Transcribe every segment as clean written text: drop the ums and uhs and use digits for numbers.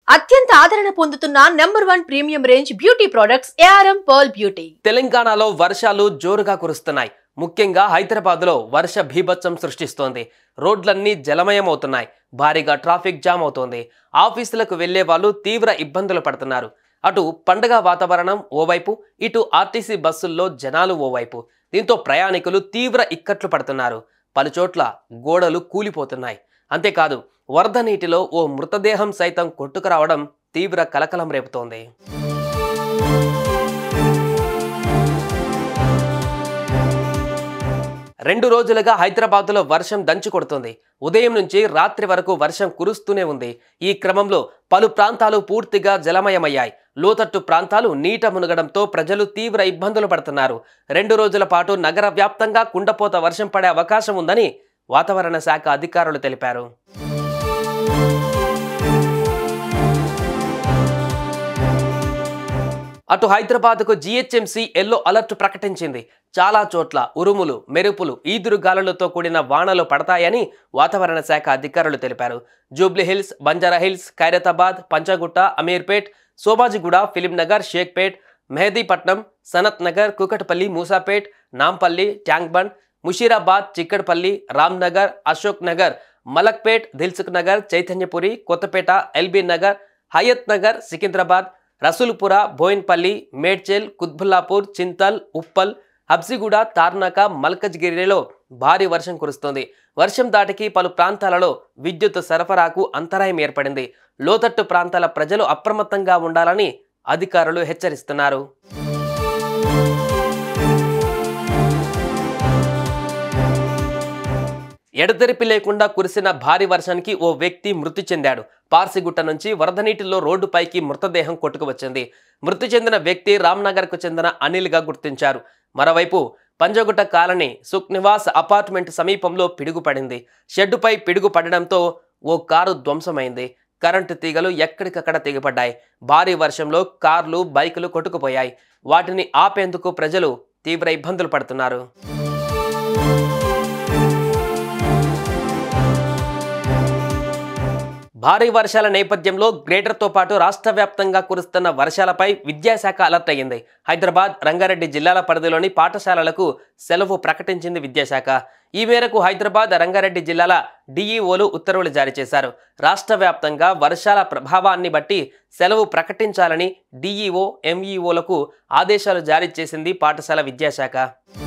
అత్యంత ఆదరణ పొందుతున్న number 1 premium range beauty products ARM pearl beauty. తెలంగాణలో వర్షాలు జోరుగా కురుస్తున్నాయి. ముఖ్యంగా హైదరాబాద్లో వర్ష భీభత్సం సృష్టిస్తోంది. రోడ్లన్నీ జలమయమవుతున్నాయి. భారీగా ట్రాఫిక్ జామ్ అవుతోంది. ఆఫీసులకు వెళ్లే వాళ్ళు తీవ్ర ఇబ్బందులు పడుతున్నారు. అటు పండగ వాతావరణం ఓవైపు, ఇటు ఆర్టీసీ బస్సుల్లో జనాలు ఓవైపు. దీంతో ప్రయాణికులు తీవ్ర ఇక్కట్లు పడుతున్నారు. పలుచోట్ల గోడలు కూలిపోతున్నాయి. అంతేకాదు, వరద నీటిలో ఓ మృతదేహం సైతం కొట్టుకురావడం తీవ్ర కలకలం రేపుతోంది. రెండు రోజులుగా హైదరాబాద్లో వర్షం దంచి కొడుతోంది. ఉదయం నుంచి రాత్రి వరకు వర్షం కురుస్తూనే ఉంది. ఈ క్రమంలో పలు ప్రాంతాలు పూర్తిగా జలమయమయ్యాయి. లోతట్టు ప్రాంతాలు నీట మునగడంతో ప్రజలు తీవ్ర ఇబ్బందులు పడుతున్నారు. 2 రోజుల పాటు నగర వ్యాప్తంగా కుండపోత వర్షం పడే అవకాశం ఉందని వాతావరణ శాఖ అధికారులు తెలిపారు. అటు హైదరాబాద్కు జీహెచ్ఎంసీ ఎల్లో అలర్ట్ ప్రకటించింది. చాలా చోట్ల ఉరుములు, మెరుపులు, ఈదురుగాలులతో కూడిన వానలు పడతాయని వాతావరణ శాఖ అధికారులు తెలిపారు. జూబ్లీహిల్స్, బంజారాహిల్స్, ఖైరతాబాద్, పంచగుట్ట, అమీర్పేట్, సోమాజిగూడ, ఫిలింనగర్, షేక్పేట్, మెహదీపట్నం, సనత్ నగర్, కుకట్పల్లి, మూసాపేట్, నాంపల్లి, ట్యాంక్బండ్, ముషీరాబాద్, చిక్కడపల్లి, రామ్నగర్, అశోక్ నగర్, మలక్పేట్, దిల్సుఖ్ నగర్, చైతన్యపురి, కొత్తపేట, ఎల్బీ నగర్, హయత్ నగర్, సికింద్రాబాద్, రసూల్పుర, బోయిన్పల్లి, మేడ్చెల్, కుత్బుల్లాపూర్, చింతల్, ఉప్పల్, హబ్సిగూడ, తార్నాక, మల్కజ్గిరిలో భారీ వర్షం కురుస్తోంది. వర్షం దాటికి పలు ప్రాంతాలలో విద్యుత్ సరఫరాకు అంతరాయం ఏర్పడింది. లోతట్టు ప్రాంతాల ప్రజలు అప్రమత్తంగా ఉండాలని అధికారులు హెచ్చరిస్తున్నారు. ఎడతెరిపి లేకుండా కురిసిన భారీ వర్షానికి ఓ వ్యక్తి మృతి చెందాడు. పార్సిగుట్ట నుంచి వరద నీటిలో రోడ్డుపైకి మృతదేహం కొట్టుకువచ్చింది. మృతి చెందిన వ్యక్తి రామ్నగర్కు చెందిన అనిల్గా గుర్తించారు. మరోవైపు పంజగుట్ట కాలనీ సుఖ్ నివాస్ అపార్ట్మెంట్ సమీపంలో పిడుగు పడింది. షెడ్డుపై పిడుగు పడడంతో ఓ కారు ధ్వంసమైంది. కరెంటు తీగలు ఎక్కడికక్కడ తెగిపడ్డాయి. భారీ వర్షంలో కార్లు, బైకులు కొట్టుకుపోయాయి. వాటిని ఆపేందుకు ప్రజలు తీవ్ర ఇబ్బందులు పడుతున్నారు. భారీ వర్షాల నేపథ్యంలో గ్రేటర్తో పాటు రాష్ట్ర వ్యాప్తంగా కురుస్తున్న వర్షాలపై విద్యాశాఖ అలర్ట్ అయ్యింది. హైదరాబాద్, రంగారెడ్డి జిల్లాల పరిధిలోని పాఠశాలలకు సెలవు ప్రకటించింది విద్యాశాఖ. ఈ మేరకు హైదరాబాద్, రంగారెడ్డి జిల్లాల డిఈఓలు ఉత్తర్వులు జారీ చేశారు. రాష్ట్ర వ్యాప్తంగా వర్షాల ప్రభావాన్ని బట్టి సెలవు ప్రకటించాలని డిఈఓ, ఎంఈఓలకు ఆదేశాలు జారీ చేసింది పాఠశాల విద్యాశాఖ.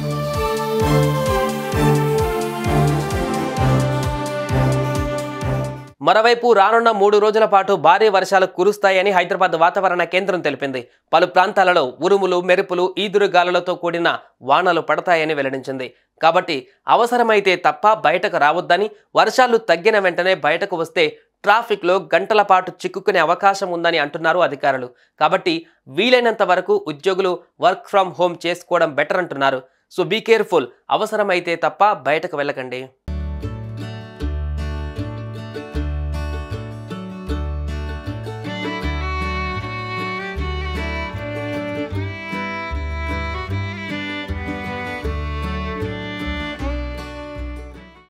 మరోవైపు రానున్న 3 రోజుల పాటు భారీ వర్షాలు కురుస్తాయని హైదరాబాద్ వాతావరణ కేంద్రం తెలిపింది. పలు ప్రాంతాలలో ఉరుములు, మెరుపులు, ఈదురుగాలులతో కూడిన వానలు పడతాయని వెల్లడించింది. కాబట్టి అవసరమైతే తప్ప బయటకు రావద్దని, వర్షాలు తగ్గిన వెంటనే బయటకు వస్తే ట్రాఫిక్లో గంటల పాటు చిక్కుకునే అవకాశం ఉందని అంటున్నారు అధికారులు. కాబట్టి వీలైనంత వరకు ఉద్యోగులు వర్క్ ఫ్రమ్ హోమ్ చేసుకోవడం బెటర్ అంటున్నారు. So be careful. అవసరమైతే తప్ప బయటకు వెళ్ళకండి.